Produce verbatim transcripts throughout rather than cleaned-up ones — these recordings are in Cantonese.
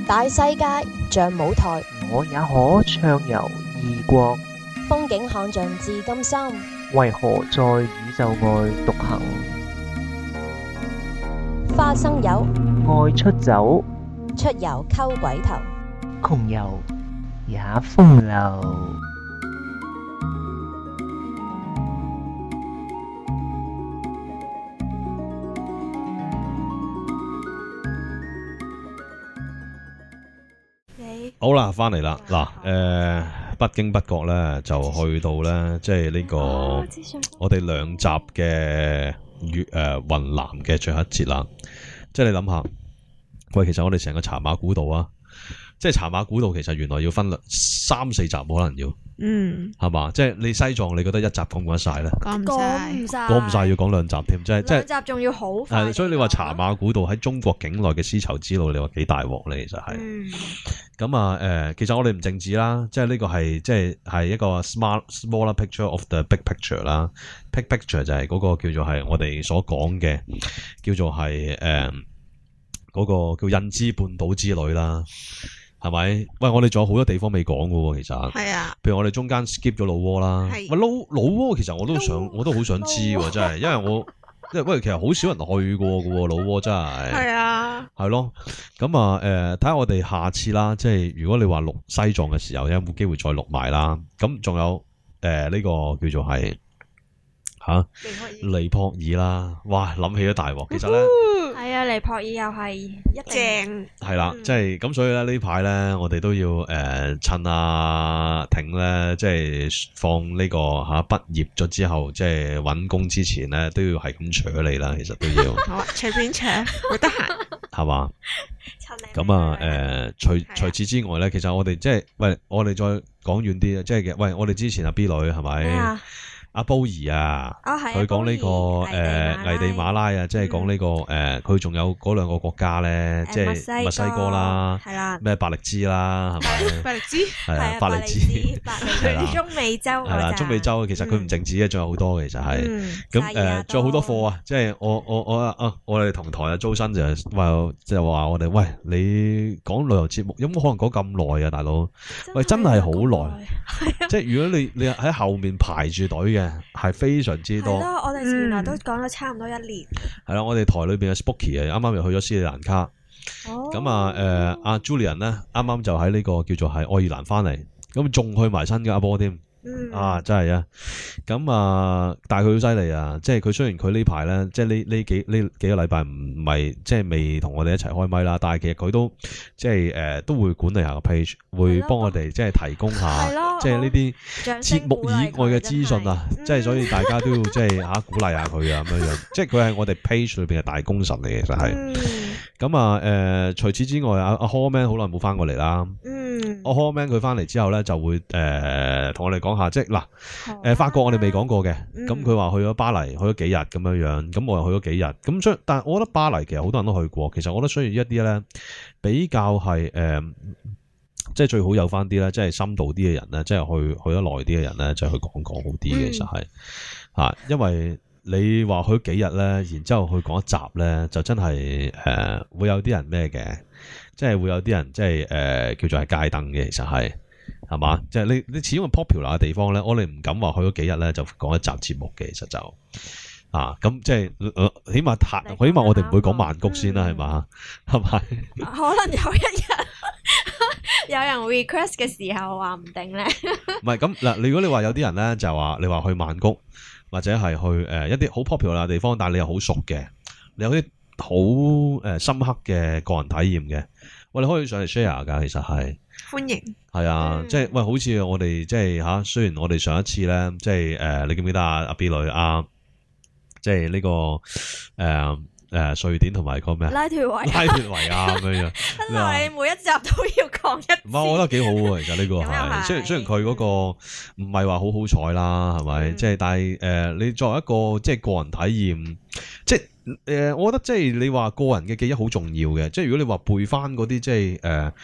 大世界像舞台， 我也可暢遊異國。 風景看盡至今生， 為何在宇宙外獨行？ 花生友愛出走， 出遊溝鬼頭， 窮遊也風流。 好啦，翻嚟啦，嗱，誒，不經不覺咧，就去到咧，即係呢個我哋兩集嘅粵誒雲南嘅最後一節啦。即係你諗下，喂，其實我哋成個茶馬古道啊，即係茶馬古道，其實原來要分三四集，可能要，嗯，係嘛？即係你西藏，你覺得一集講唔講得晒咧？ 講唔晒， 講唔晒，要講兩集添，即係即係兩集仲要好快。 係，所以你話茶馬古道喺中國境內嘅絲綢之路，你話幾大鑊咧？其實係。嗯咁啊，誒、呃，其實我哋唔淨止啦，即係呢個係即係係一個 smart smaller picture of the big picture 啦。big picture 就係嗰個叫做係我哋所講嘅叫做係誒嗰個叫印支半島之旅啦，係咪？喂，我哋仲有好多地方未講㗎喎，其實係啊。譬如我哋中間 skip 咗老撾啦，喂，老老撾其實我都想我都好想知喎，真係，因為我。因為喂，其實好少人去過嘅喎，老撾真係。係啊。係咯，咁啊，誒，睇下我哋下次啦，即係如果你話錄西藏嘅時候，有冇機會再錄埋啦？咁仲有誒呢個叫做係吓尼泊爾啦，哇，諗起都大鑊。其實咧係啊，尼泊爾又係一正。 係啦，即係咁，所以咧呢排咧，我哋都要誒趁阿婷咧，即係放呢個吓畢業咗之後，即係搵工之前咧，都要係咁扯你啦。其實都要。 好啊，隨便扯，好得閒。 係嘛？咁啊，誒，除除此之外咧，其實我哋即係喂，我哋再講遠啲啊，即係嘅，喂，我哋之前阿 B 女係咪？阿煲兒啊，佢講呢個誒危地馬拉啊，即係講呢個誒，佢仲有嗰兩個國家咧，即係墨西哥啦，咩伯力茲啦，係咪？伯力茲係啊，伯力茲係啦， 中美洲係啦，中美洲其實佢唔淨止嘅，仲有好多其實係咁誒，仲有好多貨啊！即係我我我啊，我哋同台啊租新就話即係話我哋喂，你講旅遊節目有冇可能講咁耐啊，大佬？喂，真係好耐，即係如果你你喺後面排住隊嘅。係非常之多。 係咯，我哋原來都講咗差唔多一年。 係啦，我哋台裏邊嘅 Spooky 啊，啱啱又去咗斯里蘭卡。哦。咁啊，誒，阿 Julian 咧，啱啱就喺呢個叫做係愛爾蘭翻嚟，咁仲去埋新加坡添。嗯。啊，真係啊！咁啊，但係佢好犀利啊！即係佢雖然佢呢排咧，即係呢呢幾呢幾個禮拜唔唔係即係未同我哋一齊開咪啦，但係其實佢都即係誒都會管理下個 page，會幫我哋即係提供下即係呢啲節目以外嘅資訊啊！即係所以大家都要即係嚇鼓勵下佢啊咁樣樣，即係佢係我哋 page 裏邊嘅大功臣嚟嘅，其實係。咁啊誒，除此之外，阿阿 Hallman 好耐冇翻過嚟啦。嗯。阿 Hallman 佢翻嚟之後咧，就會誒同我哋講下，即係嗱誒法國我哋未講過嘅，咁佢話去咗巴黎，去咗幾日咁樣樣，咁我又去咗幾日，咁所以但係我覺得巴黎其實好多人都去過，其實我覺得需要一啲咧比較係誒、呃，即係最好有翻啲咧，即係深度啲嘅人咧，即係去去得耐啲嘅人咧，就去講講好啲嘅，其實係嚇，因為你話去幾日咧，然之後去講一集咧，就真係誒、呃、會有啲人咩嘅，即係會有啲人即係誒、呃、叫做係戒燈嘅，其實係。係嘛？即係你你始終係 popular 嘅地方咧，我哋唔敢話去咗幾日咧就講一集節目嘅，其實就啊咁即係，起碼太，起碼我哋唔會講曼谷先啦，係嘛？係咪？ 可能有一日有人 request 嘅時候話唔定咧。 唔係咁嗱，如果你話有啲人咧就話你話去曼谷或者係去誒一啲好 popular 嘅地方，但係你又好熟嘅，你有啲好誒深刻嘅個人體驗嘅，喂，你可以上嚟 share 噶，其實係。 歡迎， 係啊，嗯、即係喂，好似我哋即係吓，雖然我哋上一次咧，即係誒、呃，你記唔記得啊？阿 B 女啊，即係呢、這個誒誒、呃呃、瑞典同埋個咩拉脫維拉脫維亞咁樣樣， 真係每一集都要講一次。 唔係，我覺得幾好喎，其實呢個係，雖然雖然佢嗰個唔係話好好彩啦，係咪？嗯、即係但係誒、呃，你作為一個即係個人體驗，即係誒、呃，我覺得即係你話個人嘅記憶好重要嘅，即係如果你話背翻嗰啲即係誒。呃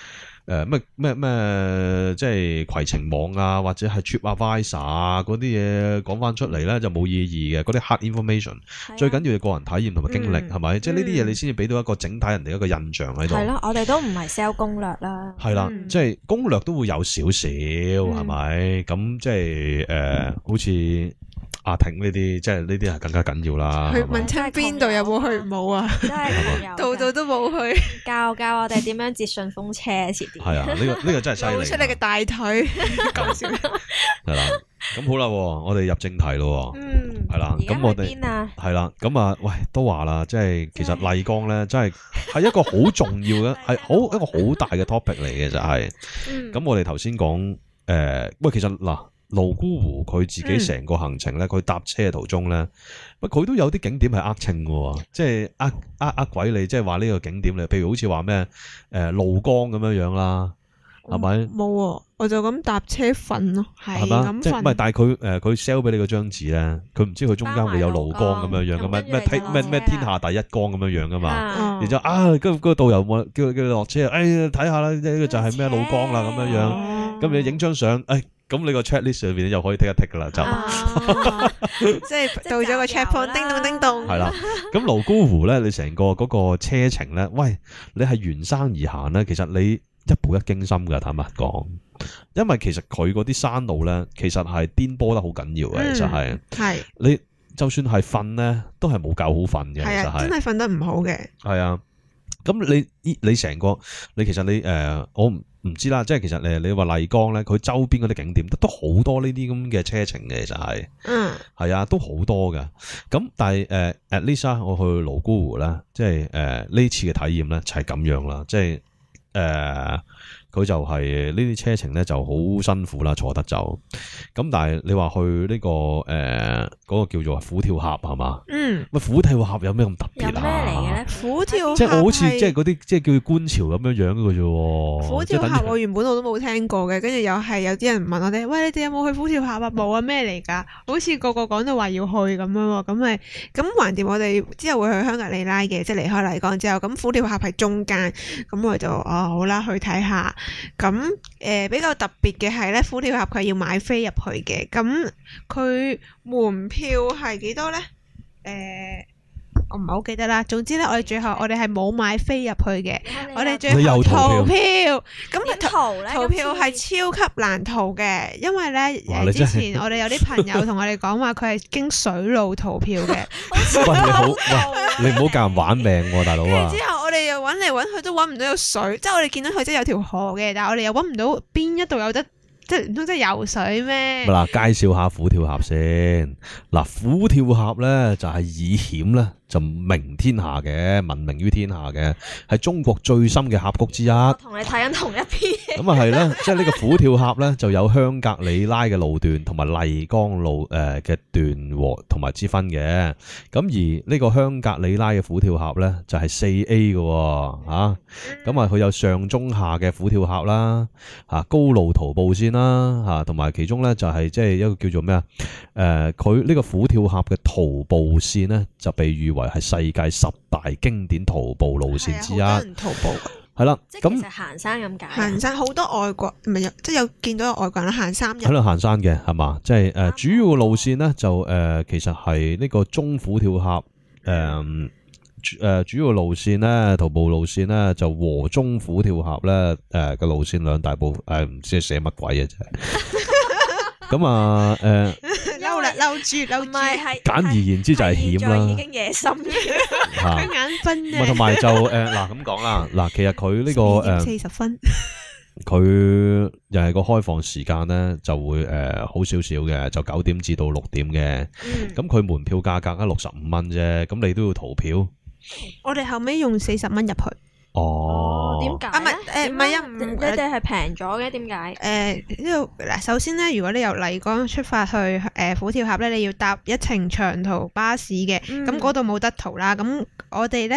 誒咩咩咩，即係攜程網啊，或者係 TripAdvisor 啊嗰啲嘢講翻出嚟咧就冇意義嘅，嗰啲 hard information，最緊要係個人體驗同埋經歷係咪？即係呢啲嘢你先至俾到一個整體人哋一個印象喺度。 係咯，我哋都唔係 sell 攻略啦。 係啦，即係攻略都會有少少係咪？咁即係誒，好似阿婷呢啲，即係呢啲係更加緊要啦。 去問親邊度有冇去冇啊？ 真係度度都冇去。 教教我哋點樣截順風車遲啲。 係啊，呢個呢個真係犀利。 露出你嘅大腿，講笑。 係啦，咁好啦，我哋入正題咯。 嗯， 係啦，咁我哋係啦，咁啊，喂，都話啦，即係其實麗江咧，真係係一個好重要嘅，係好一個好大嘅 topic 嚟嘅就係。咁我哋頭先講誒，喂，其實嗱。瀘沽湖佢自己成個行程咧，佢搭車途中咧，喂佢都有啲景點係呃稱嘅，即係呃呃呃鬼你，即係話呢個景點咧，譬如好似話咩誒怒江咁樣樣啦，係咪？ 冇，我就咁搭車瞓咯，係咁瞓。 即係唔係？但係佢誒佢 sell 俾你嗰張紙咧，佢唔知佢中間會有怒江咁樣樣嘅咩咩咩咩天下第一江咁樣樣噶嘛？然之後啊，跟住嗰個導遊冇叫叫你落車，誒睇下啦，呢個就係咩怒江啦咁樣樣，咁你影張相，誒。咁你個 checklist 裏邊又可以剔一剔噶啦，就即係到咗個 checkpoint，叮咚叮咚。 係啦，咁瀘沽湖咧，你成個嗰個車程咧，喂，你係沿山而行咧，其實你一步一驚心噶，坦白講，因為其實佢嗰啲山路咧，其實係顛簸得好緊要嘅，其實係係你就算係瞓咧，都係冇覺好瞓嘅，其實係真係瞓得唔好嘅。 係啊，咁你你成個你其實你誒、呃、我唔。唔知啦，即係其實誒，你話麗江咧，佢周邊嗰啲景點都好多呢啲咁嘅車程嘅，其實係，嗯，係啊，都好多嘅。咁但係誒，at least 我去瀘沽湖咧，即係誒呢次嘅體驗咧就係咁樣啦，即係誒佢就係呢啲車程咧就好辛苦啦，坐得就咁。但係你話去呢、這個誒嗰、呃那個叫做虎跳峽係嘛？嗯，喂，虎跳峽有咩咁特別啊？ 有咩嚟嘅咧？虎跳峽即係我好似即係嗰啲即係叫觀潮咁樣樣嘅啫。 虎跳峽我原本我都冇聽過嘅，跟住又係有啲人問我哋，喂，你哋有冇去虎跳峽啊？冇啊，咩嚟㗎？好似個個講到話要去咁樣喎，咁咪咁橫掂我哋之後會去香格里拉嘅，即係離開麗江之後，咁虎跳峽係中間，咁我就哦好啦，去睇下。咁誒、呃、比較特別嘅係咧，虎跳峽佢係要買飛入去嘅，咁佢門票係幾多咧？誒、呃。我唔係好記得啦，總之咧，我哋最後我哋係冇買飛入去嘅，我哋最後逃票，咁逃逃票係超級難逃嘅，因為咧之前我哋有啲朋友同我哋講話佢係經水路逃票嘅。 喂，你好，喂，你唔好教人玩命喎，大佬啊！ 之後我哋又揾嚟揾去都揾唔到有水，即係我哋見到佢真係有條河嘅，但係我哋又揾唔到邊一度有得。即係唔通真係游水咩？嗱， 介紹下虎跳峽先。嗱，虎跳峽咧就係以險咧就名天下嘅，聞名於天下嘅，係中國最深嘅峽谷之一。我同你睇緊同一篇。 咁啊係啦，即係呢個虎跳峽咧就有香格里拉嘅路段同埋麗江路誒嘅段和同埋之分嘅。咁而呢個香格里拉嘅虎跳峽咧就係四 A 嘅吓。咁啊佢有上中下嘅虎跳峽啦，吓高路徒步線啦，吓同埋其中咧就係即係一個叫做咩啊？誒，佢呢個虎跳峽嘅徒步線咧就被譽為係世界十大經典徒步路線之一。 好多人徒步。 係啦， 即係其實行山咁解。 行山好多外國唔係有，即係有見到有外國人行山入。 喺度行山嘅係嘛？即係誒主要嘅路線咧就誒、呃、其實係呢個中虎跳峽誒誒主要路線咧徒步路線咧就和中虎跳峽咧誒嘅路線兩大部分誒唔知係寫乜鬼嘅啫。咁啊誒。 嬲啦，嬲住，嬲住。 簡而言之就係險啦。 已經夜深嘅， 佢眼瞓啊。 同埋就誒嗱咁講啦，嗱其實佢呢個誒四十分， 佢又係個開放時間咧就會誒好少少嘅，就九點至到六點嘅。咁佢門票價格咧六十五蚊啫，咁你都要逃票。 我哋後尾用四十蚊入去。 哦， 點解？ 啊唔係誒唔係啊， 你哋係平咗嘅，點解？ 誒呢度嗱，首先咧，如果你由麗江出發去誒虎跳峽咧，你要搭一程長途巴士嘅，咁嗰度冇得逃啦。咁我哋咧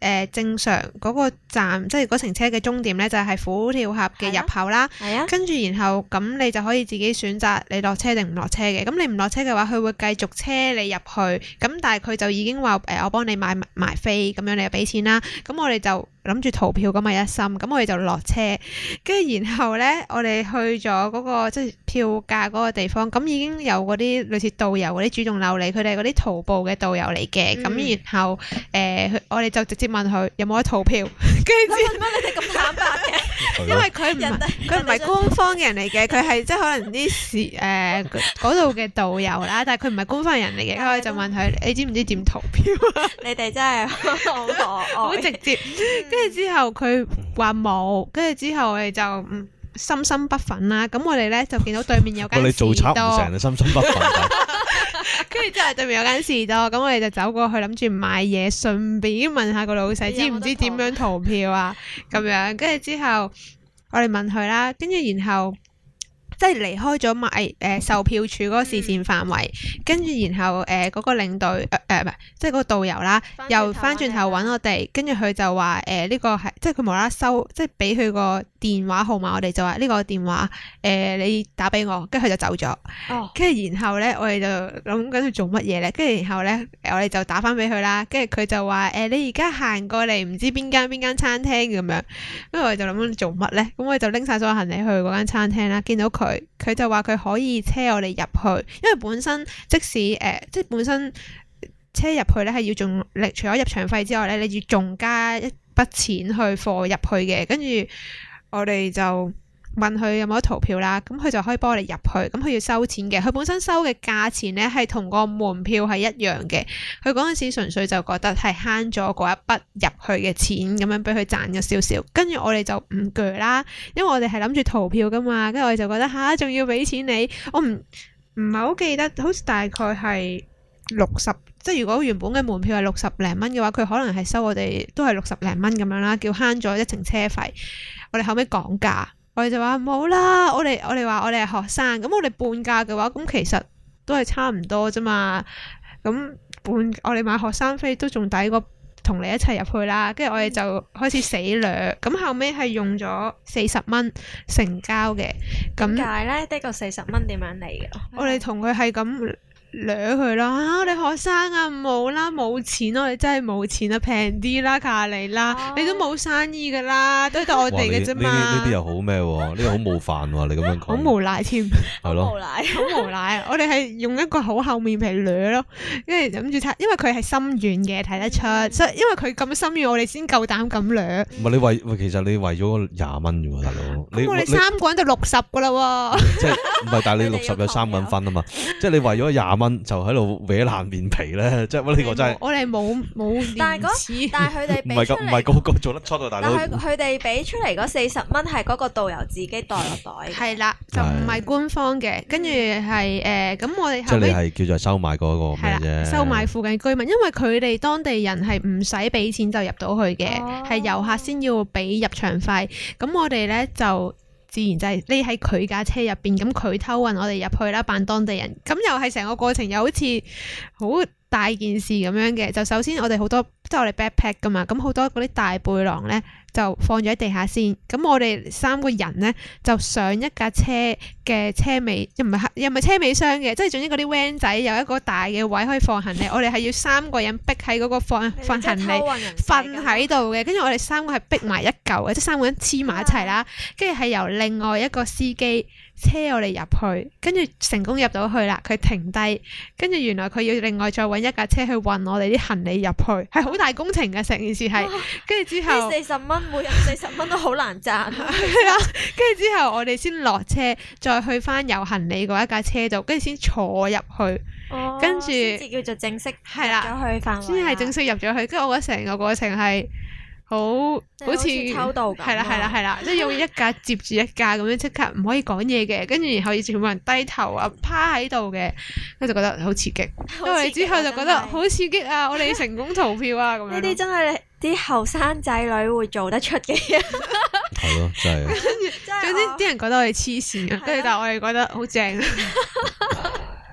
誒正常嗰個站，即係嗰程車嘅終點咧，就係虎跳峽嘅入口啦。 係啊， 跟住然後咁你就可以自己選擇你落車定唔落車嘅。咁你唔落車嘅話，佢會繼續車你入去。咁但係佢就已經話誒、呃，我幫你買埋飛，咁樣你就俾錢啦。咁我哋就諗住逃票咁咪一心，咁我哋就落車。跟住然後咧，我哋去咗嗰、個即係票價嗰個地方，咁已經有嗰啲類似導遊嗰啲主動溜你，佢哋嗰啲徒步嘅導遊嚟嘅。咁、 嗯、 然後誒、呃，我哋就直接問佢有冇得逃票。跟住點解你哋咁坦白嘅？ 因為佢唔人哋係佢唔係官方嘅人嚟嘅，佢係即係可能啲事誒嗰度嘅導遊啦，但係佢唔係官方人嚟嘅，咁我就問佢：你知唔知點逃票啊？ 你哋真係好可愛， 好直接。跟住之後佢話冇，跟住之後我哋就嗯心心不忿啦。咁我哋咧就見到對面有間你士多， 做賊唔成，你心心不忿。 跟住之後對面有間士多，咁我哋就走過去諗住買嘢，順便問下個老細知唔知點樣逃票啊？咁樣跟住之後我哋問佢啦，跟住然後。即係離開咗賣誒、呃、售票處嗰個視線範圍，跟住、嗯、然後誒嗰、呃嗰個領隊誒誒唔係，即係嗰個導遊啦，又翻轉頭揾我哋，跟住佢就話誒呢個係即係佢無啦啦收，即係俾佢個電話號碼，我哋就話呢個電話誒、呃、你打俾我，跟住佢就走咗。哦，跟住然後咧，我哋就諗緊佢做乜嘢咧？跟住然後咧，我哋就打翻俾佢啦。跟住佢就話誒、呃、你而家行過嚟唔知邊間邊間餐廳咁樣，跟住我哋就諗緊做乜咧？咁我哋就拎晒所有行李去嗰間餐廳啦，見到佢。佢就話佢可以車我哋入去，因為本身即使誒、呃，即係本身車入去咧係要仲，除咗入場費之外咧，你要仲加一筆錢去貨入去嘅。跟住我哋就問佢有冇得逃票啦，咁佢就可以幫我哋入去，咁佢要收錢嘅。佢本身收嘅價錢咧係同個門票係一樣嘅。佢嗰陣時純粹就覺得係慳咗嗰一筆入去嘅錢，咁樣俾佢賺咗少少。跟住我哋就唔鋸啦，因為我哋係諗住逃票噶嘛。跟住我哋就覺得吓，仲要俾錢你，我唔唔係好記得，好似大概係六十，即係如果原本嘅門票係六十零蚊嘅話，佢可能係收我哋都係六十零蚊咁樣啦，叫慳咗一程車費。我哋後尾講價。我哋就話冇啦，我哋我哋話我哋係學生，咁我哋半價嘅話，咁其實都係差唔多啫嘛。咁半我哋買學生飛都仲抵過同你一齊入去啦。跟住我哋就開始死掠，咁後尾係用咗四十蚊成交嘅。咁點解咧？呢個四十蚊點樣嚟嘅？ 我哋同佢係咁掠佢啦，啊！我哋學生啊，冇啦，冇錢，我哋真係冇錢啊，平啲啦，卡你啦，哦、你都冇生意噶啦，都係得我哋嘅啫嘛。 呢啲呢啲又好咩喎？呢個好冒犯喎！你咁樣講， 好無賴添， 係咯， 無賴， 好無賴。我哋係用一個好厚面皮掠咯，跟住諗住睇，因為佢係心軟嘅，睇得出，所以因為佢咁心軟，我哋先夠膽咁掠。 唔係你為，其實你為咗廿蚊啫喎，大佬。 咁我哋三個人就六十噶啦喎。即係唔係？但係你六十有三個人分啊嘛，即係你為咗廿蚊就喺度搲爛面皮咧，即係呢個真係。 我哋冇冇但係嗰但係佢哋唔係咁唔係個個做得出啊，大佬。 但係佢哋俾出嚟嗰四十蚊係嗰個導遊自己袋落袋。 係啦，就唔係官方嘅，跟住係誒咁我哋後尾。 即係你係叫做收買嗰個咩啫？ 收買附近居民，因為佢哋當地人係唔使俾錢就入到去嘅，係、哦、遊客先要俾入場費。咁我哋咧就。自然就係匿喺佢架車入邊，咁佢偷運我哋入去啦，扮當地人，咁又係成個過程又好似好大件事咁樣嘅。就首先我哋好多即係我哋 backpack 噶嘛，咁好多嗰啲大背囊咧就放咗喺地下先。咁我哋三個人咧就上一架車嘅車尾，又唔係又唔係車尾箱嘅，即係總之嗰啲 van 仔有一個大嘅位可以放行李。我哋係要三個人逼喺嗰個放放行李瞓喺度嘅，跟住我哋三個係逼埋一嚿嘅，即係三個人黐埋一齊啦。跟住係由另外一個司機車我哋入去，跟住成功入到去啦。佢停低，跟住原來佢要另外再揾一架車去運我哋啲行李入去，係好大工程嘅成件事係。跟住之後四十蚊每人四十蚊都好難賺。係啊，跟住之後我哋先落車，再去翻有行李嗰一架車度，跟住先坐入去， 哦、 跟住先至叫做正式係啦， 去範圍先係正式入咗去。跟住我覺得成個過程係。好好似偷渡咁， 係啦係啦係啦，即係用一架接住一架咁樣，即刻唔可以講嘢嘅，跟住然後全部人低頭啊趴喺度嘅，跟住就覺得好刺激，因為之後就覺得好刺激啊！我哋成功逃票啊咁樣。 呢啲真係啲後生仔女會做得出嘅嘢。 係咯，真係。 跟住總之啲人覺得我哋黐線嘅，跟住但係我哋覺得好正。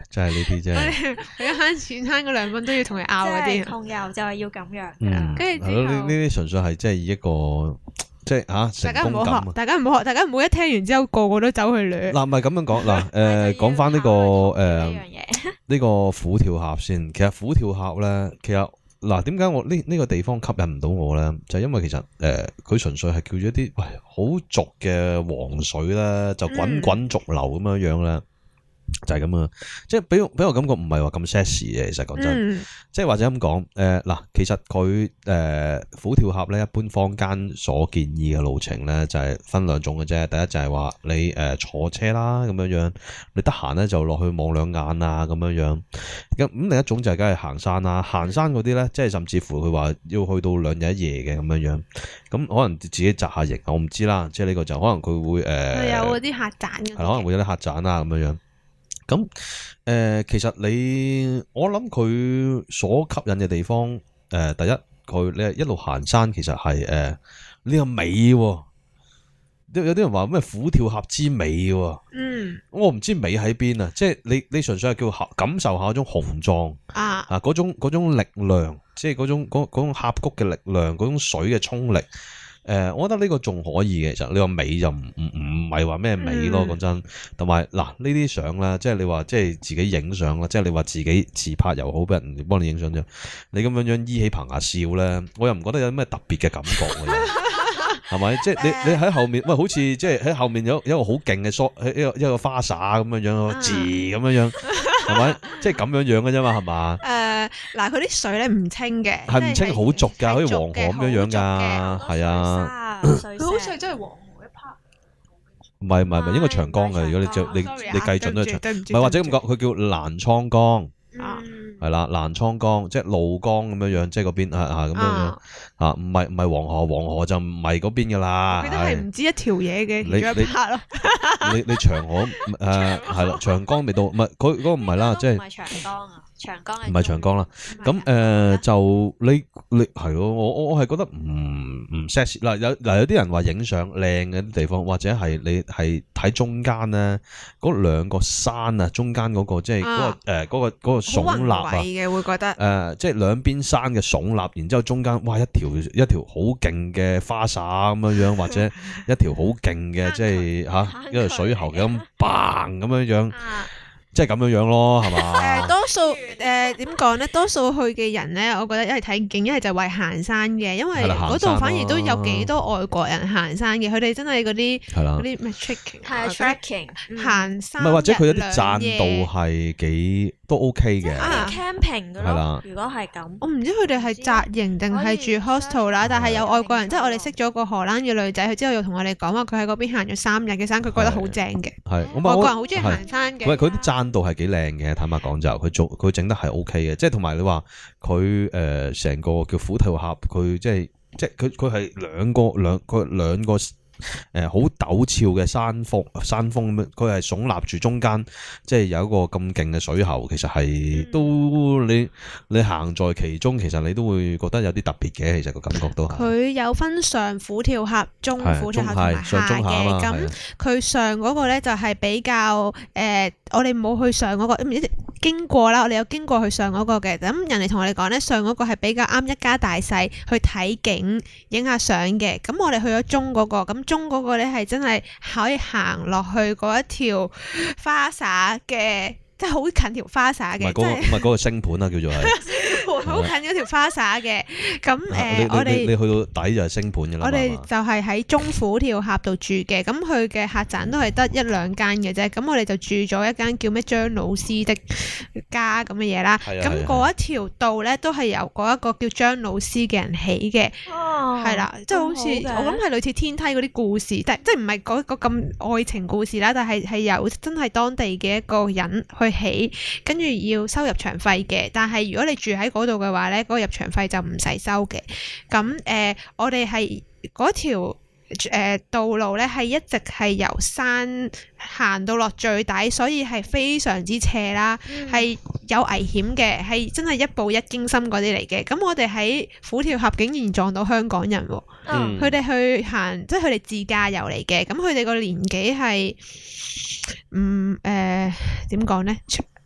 真係呢啲啫。 我哋為咗慳錢慳嗰兩蚊都要同佢拗嗰即係啲。 窮遊就係要咁樣㗎嗯啦。 跟住之係咯，呢後呢啲純粹係即係以一個即係嚇大家唔成功感啊好學，。大家唔好學，大家唔好一聽完之後個個都走去掠。 嗱，唔係咁樣講嗱，誒講翻呢個呢誒樣嘢， 呢個虎跳峽先。其實虎跳峽咧，其實嗱點解我呢呢個地方吸引唔到我咧？就係因為其實誒佢純粹係叫咗一啲喂好濁嘅黃水咧，就滾滾濁流咁樣樣咧。就係咁啊！即係俾我俾我感覺唔係話咁 sexy 嘅，其實講真， 嗯即係或者咁講，誒嗱，其實佢誒虎跳峽咧，一般坊間所建議嘅路程咧，就係分兩種嘅啫。第一就係話你誒坐車啦咁樣樣，你得閒咧就落去望兩眼啊咁樣樣。咁咁另一種就係梗係行山啦，行山嗰啲咧，即係甚至乎佢話要去到兩日一夜嘅咁樣樣。咁可能自己紮下營，我唔知啦。即係呢個就可能佢會誒佢有嗰啲客棧嘅， 係可能會有啲客棧啊咁樣樣。咁誒、呃，其實你我諗佢所吸引嘅地方，誒、呃，第一佢你係一路行山，其實係誒呢個美喎。有有啲人話咩虎跳峽之美喎， 嗯我唔知美喺邊啊！即係你你純粹係叫感受下嗰種雄壯啊， 啊，嗰種嗰種力量，即係嗰種嗰嗰種峽谷嘅力量，嗰種水嘅衝力。誒、呃，我覺得呢個仲可以嘅，其實你話美就唔唔唔係話咩美咯，講、 嗯、 真。同埋嗱，呢啲相咧，即係你話即係自己影相啦，即係你話自己自拍又好，俾人哋幫你影相啫。你咁樣樣依起棚牙笑咧，我又唔覺得有咩特別嘅感覺喎。係咪？即係你你喺後面，喂，好似即係喺後面有有一個好勁嘅梳，一個一個花灑咁樣樣，字咁樣樣，係咪？即係咁樣樣嘅啫嘛，係嘛？ 誒嗱，佢啲水咧唔清嘅， 係唔清好濁㗎，好似黃河咁樣樣㗎， 㗎。 係啊。 佢好似真係黃河一 part。 唔係唔係唔係，應該長江嘅。如果你就你你計準都係長，唔係或者咁講，佢叫瀾滄江。 啊， 係啦，瀾滄江即係怒江咁樣樣，即係嗰邊啊啊咁樣樣啊，唔係唔係黃河，黃河就唔係嗰邊噶啦。 佢都係唔知一條嘢嘅你其中一 part 咯。 你你長河誒係啦，長江未到，唔係佢嗰個唔係啦，即係唔係長江啊，長江係唔係長江啦。咁誒就你你係咯，我我我係覺得唔唔 sexy 嗱，有嗱有啲人話影相靚嘅啲地方，或者係你係睇中間咧嗰兩個山啊，中間嗰個即係嗰個誒嗰個嗰個聳立啊。 嘅會覺得誒、呃，即係兩邊山嘅聳立，然之後中間哇一條一條好勁嘅花灑咁樣樣，或者一條好勁嘅即係嚇、啊、一條水喉嘅咁嘭咁樣樣，即係咁樣樣咯，係嘛？ 誒多數誒點講咧？多數去嘅人咧，我覺得一係睇景，一係就為行山嘅，因為係啦行嗰山咯度反而都有幾多外國人行山嘅，佢哋真係嗰啲係啦嗰啲咩 trekking 係啊 tracking 行山， 唔係或者佢有啲棧道係幾都 OK 嘅， 啊 camping 嘅係啦咯。如果係咁， 我唔知佢哋係紮營定係住 hostel 啦，但係有外國人，即係我哋識咗個荷蘭嘅女仔，佢之後又同我哋講話，佢喺嗰邊行咗三日嘅山，佢覺得好正嘅。 係咁外國人好中意係行山嘅。 喂，佢啲棧道係幾靚嘅，坦白講就佢做佢整得係 O K 嘅，即係同埋你話佢誒成個叫虎跳峽，佢即係即係佢佢係兩個兩佢兩個誒好陡峭嘅山峰山峰咁樣，佢係聳立住中間，即係有一個咁勁嘅水喉，其實係都你你行在其中，其實你都會覺得有啲特別嘅，其實個感覺都係。 佢有分上虎跳峽、中虎跳峽同埋係上下中下啊嘛嘅，咁佢上嗰個咧就係比較誒，我哋冇去上嗰個，唔知經過啦，我哋有經過去上嗰個嘅，咁人哋同我哋講咧，上嗰個係比較啱一家大細去睇景、影下相嘅，咁我哋去咗中嗰個，咁中嗰個咧係真係可以行落去嗰一條花灑嘅。即係好近條花灑嘅， 唔係嗰個唔係嗰個星盤啊，叫做係好近嗰條花灑嘅。咁誒、呃，我哋你去到底就係星盤嘅啦。 我哋就係喺中虎跳峽度住嘅，咁佢嘅客棧都係得一兩間嘅啫。咁我哋就住咗一間叫咩張老師的家咁嘅嘢啦。咁嗰一條道咧都係由嗰一個叫張老師嘅人起嘅，係啦、哦，即係好似我諗係類似天梯嗰啲故事，但即係唔係嗰個咁愛情故事啦，但係係由真係當地嘅一個人去起，跟住要收入場費嘅。但係如果你住喺嗰度嘅話咧，嗰、嗰個入場費就唔使收嘅。咁誒、呃，我哋係嗰條誒道路咧，係一直係由山行到落最底，所以係非常之斜啦，係、嗯、有危險嘅，係真係一步一驚心嗰啲嚟嘅。咁我哋喺虎跳峽竟然撞到香港人喎，佢哋、嗯、去行，即係佢哋自駕遊嚟嘅。咁佢哋個年紀係，嗯誒點講咧？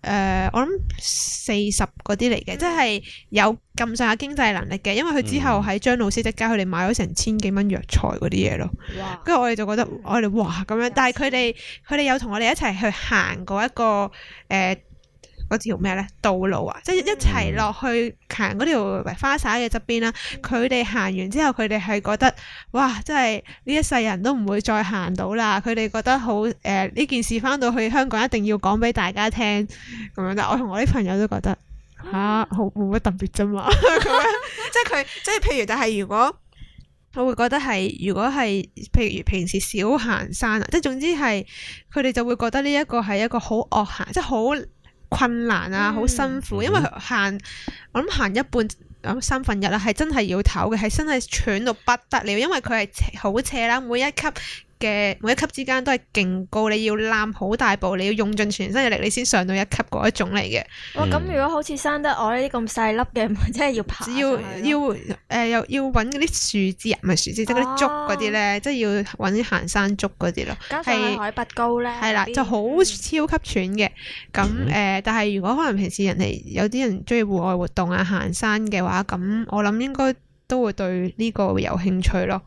誒，我諗四十嗰啲嚟嘅，即係有咁上下經濟能力嘅，因為佢之後喺張老師即家，佢哋買咗成千幾蚊藥材嗰啲嘢咯。跟住我哋就覺得，我哋哇咁樣，但係佢哋佢哋有同我哋一齊去行過一個誒嗰條咩咧道路啊，即係一齊落去行嗰條花灑嘅側邊啦。佢哋行完之後，佢哋係覺得哇，真係呢一世人都唔會再行到啦。佢哋覺得好誒呢件事翻到去香港一定要講俾大家聽咁樣。但係我同我啲朋友都覺得吓好冇乜特別啫嘛。咁樣即係佢即係譬如，但係如果我會覺得係，如果係譬如平時少行山啊，即係總之係佢哋就會覺得呢一個係一個好惡行，即係好困難啊，好辛苦，因為行我諗行一半咁三分一啦，係真係要唞嘅，係真係喘到不得了，因為佢係好斜啦，每一級嘅每一級之間都係勁高，你要攬好大步，你要用盡全身嘅力，你先上到一級嗰一種嚟嘅。 哇！咁如果好似生得我呢啲咁細粒嘅，咪真係要爬上去咯。 要要誒，又要揾嗰啲樹枝啊，唔係樹枝，即係嗰啲竹嗰啲咧，即係要揾啲行山竹嗰啲咯。 加上係海拔高咧， 係啦，就好超級喘嘅。咁誒，但係如果可能平時人哋有啲人中意戶外活動啊、行山嘅話，咁我諗應該都會對呢個有興趣咯。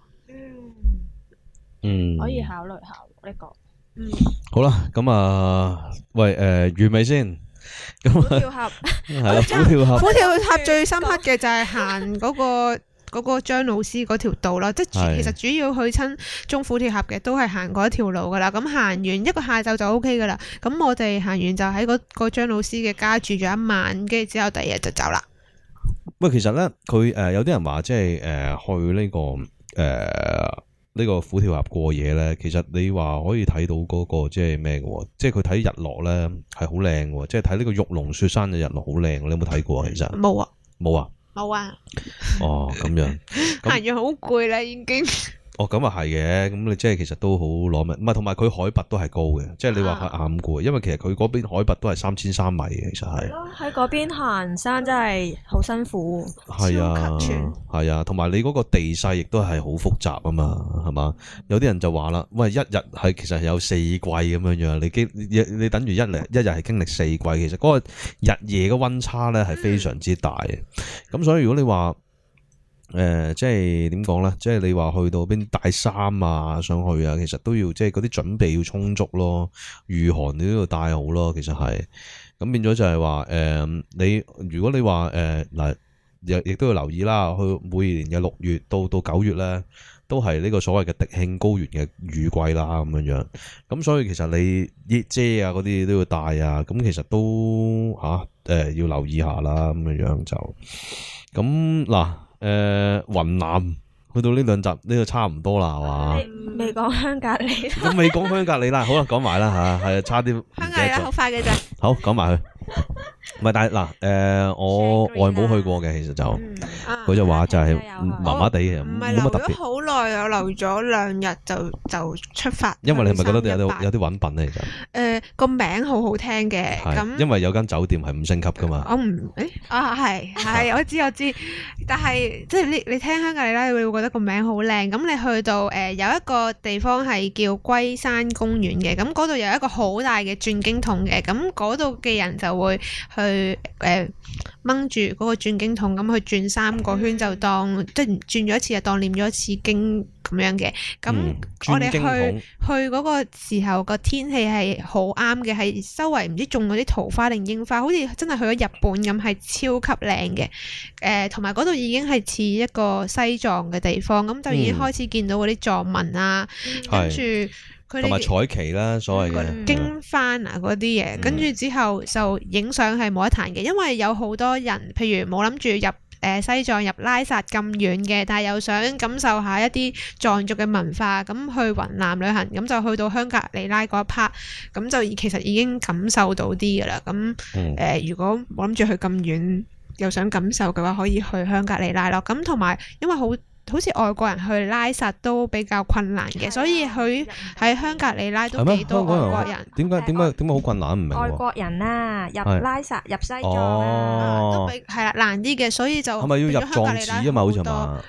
嗯， 可以考慮下呢個。嗯， 好啦，咁啊，喂，誒，完未先？咁虎跳峽係啦，虎跳峽。 虎跳峽最深刻嘅就係行嗰個嗰個張老師嗰條道啦，即係其實主要去親中虎跳峽嘅都係行嗰一條路噶啦。咁行完一個下晝就 O K 噶啦。咁我哋行完就喺嗰個張老師嘅家住咗一晚，跟住之後第二日就走啦。 喂，其實咧，佢誒有啲人話即係誒去呢個誒。呢個虎跳峽過夜咧，其實你話可以睇到嗰個即係咩嘅喎？即係佢睇日落咧係好靚嘅，即係睇呢個玉龍雪山嘅日落好靚。你有冇睇過啊？其實冇啊， 冇啊， 冇啊。 哦，咁樣行完好攰啦，已經。 哦，咁啊係嘅，咁你即係其實都好攞命，唔係同埋佢海拔都係高嘅，即係你話係啱嘅，因為其實佢嗰邊海拔都係三千三米嘅，其實係。 喺嗰邊行山真係好辛苦， 係啊，係啊，同埋你嗰個地勢亦都係好複雜啊嘛，係嘛？有啲人就話啦，喂，一日係其實係有四季咁樣樣，你經你你等於一嚟一日係經歷四季，其實嗰個日夜嘅溫差咧係非常之大嘅，咁所以如果你話，誒、呃，即係點講咧？即係你話去到邊帶衫啊，上去啊，其實都要即係嗰啲準備要充足咯，御寒你都要帶好咯。其實係咁變咗就係話，誒、呃，你如果你話誒嗱，亦亦都要留意啦。去每年嘅六月到到九月咧，都係呢個所謂嘅迪慶高原嘅雨季啦，咁樣樣。咁所以其實你熱遮啊嗰啲都要帶啊。咁其實都吓誒、啊呃、要留意下啦，咁樣樣就咁嗱。誒，雲南去到呢兩集呢個差唔多啦，係嘛？ 未講香格里拉， 咁未講香格里拉，好啦，講埋啦吓，係啊，差啲香格里拉好快嘅咋？ 好，講埋佢。唔係，但係嗱，誒，我外母去過嘅，其實就佢就話就係麻麻地嘅， 唔係留咗好耐，我留咗兩日就就出發。 因為你係咪覺得有啲有啲揾笨咧？其實誒個名好好聽嘅，咁因為有間酒店係五星級噶嘛。 我唔誒啊係係我知我知，但係即係你你聽香格里拉，你會覺得個名好靚。咁你去到誒有一個地方係叫龜山公園嘅，咁嗰度有一個好大嘅轉經筒嘅，咁嗰度嘅人就會去誒掹住嗰個轉經筒，咁去轉三個圈就當即係轉咗一次就當念咗一次經咁樣嘅。咁我哋去去嗰個時候個天氣係好啱嘅，係周圍唔知種嗰啲桃花定櫻花，好似真係去咗日本咁，係超級靚嘅。誒同埋嗰度已經係似一個西藏嘅地方，咁就已經開始見到嗰啲藏紋啊，跟住。 同埋彩旗啦，所謂嘅經幡啊嗰啲嘢，跟住、嗯、之後就影相係冇得彈嘅，因為有好多人，譬如冇諗住入誒、呃、西藏入拉薩咁遠嘅，但係又想感受下一啲藏族嘅文化，咁去雲南旅行，咁就去到香格里拉嗰一 part，咁就其實已經感受到啲噶啦。咁誒、嗯呃，如果冇諗住去咁遠，又想感受嘅話，可以去香格里拉咯。咁同埋因為好。好似外國人去拉薩都比較困難嘅，所以佢喺香格里拉都幾多外國人。 點解點解點解好困難？唔明喎。 外國人啊，入拉薩入西藏啊， 都比係啦難啲嘅，所以就係咪要入藏寺啊嘛？好似係嘛？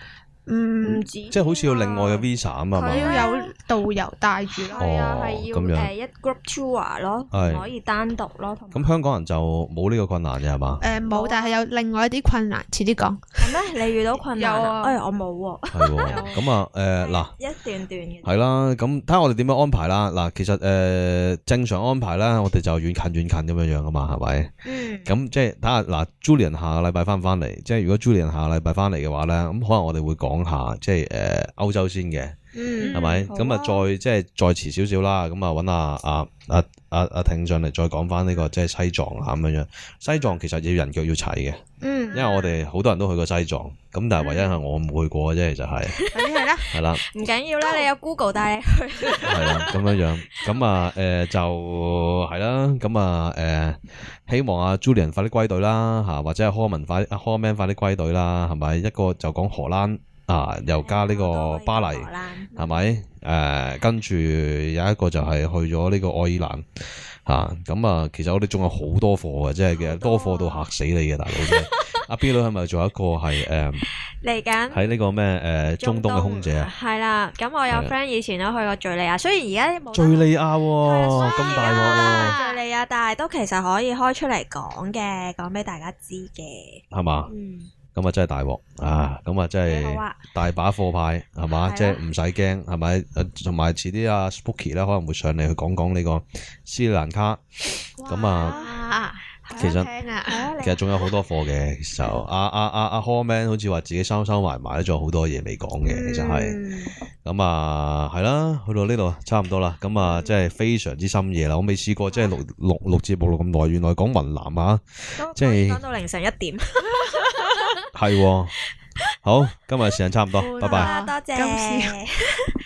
嗯唔，止， 即係好似要另外嘅 visa 啊嘛，係佢嘛？ 要有導遊帶住咯。 係啊， 哦係要咁樣誒一 group tour 咯， 係唔可以單獨咯。同埋咁香港人就冇呢個困難嘅係嘛？ 誒冇，但係有另外一啲困難，遲啲講。 係咩？你遇到困難有啊哎，我冇喎。 係喎，咁啊誒嗱。 一段段嘅。 係啦，咁睇下我哋點樣安排啦。嗱，其實誒、呃、正常安排啦，我哋就遠近遠近咁樣樣噶嘛，係咪？ 嗯。 咁即係睇下嗱，Julian 下個禮拜翻唔翻嚟？即係如果 Julian 下個禮拜翻嚟嘅話咧，咁可能我哋會講下即係誒歐洲先嘅， 嗯， 係咪？ 好啊咁啊再即係再遲少少啦，咁啊揾阿阿阿阿阿聽上嚟再講翻呢個即係西藏啊咁樣樣。西藏其實要人腳要齊嘅， 嗯， 因為我哋好多人都去過西藏，咁但係唯一係我冇去過嘅啫，就係快啲去啦。 係啦。 唔緊要啦，你有 Google 帶你去。 係啦，咁樣樣，咁啊，誒、就係啦，咁啊，誒、希望阿 Julian 快啲歸隊啦，嚇，或者係 Herman 快，阿 Herman 快啲歸隊啦，係咪？一個就講荷蘭啊，又加呢個巴黎， 荷蘭係咪？誒、跟住有一個就係去咗呢個愛爾蘭，嚇，咁啊，其實我哋仲有好多貨嘅，即係嘅多貨到嚇死你嘅大佬真係。阿 B 女係咪仲有一個係誒嚟緊喺呢個咩誒中東嘅空姐啊？ 係啦，咁我有係 friend 以前都去過敍利亞，雖然而家冇得敍利亞係喎， 啦咁大鑊喎， 敍利亞，但係都其實可以開出嚟講嘅，講俾大家知嘅。 係嘛？ 嗯， 咁啊真係大鑊啊！咁啊真係幾好啊大把貨派係嘛？ 係啊即係唔使驚係咪？誒同埋遲啲阿 Spooky 咧可能會上嚟去講講呢個斯里蘭卡。咁啊， 啊， 其實聽啊， 係啊，你其實仲有好多貨嘅，其實就阿阿阿阿 Hallman 好似話自己收收埋埋，仲有好多嘢未講嘅，其實係。 嗯咁啊，係啦，去到呢度差唔多啦。咁啊，即係非常之深夜啦。我未試過即係錄錄錄節目錄咁耐，原來講雲南啊， 都即係講到凌晨一點。 係喎。好，今日時間差唔多，拜拜。 好啦多今次謝。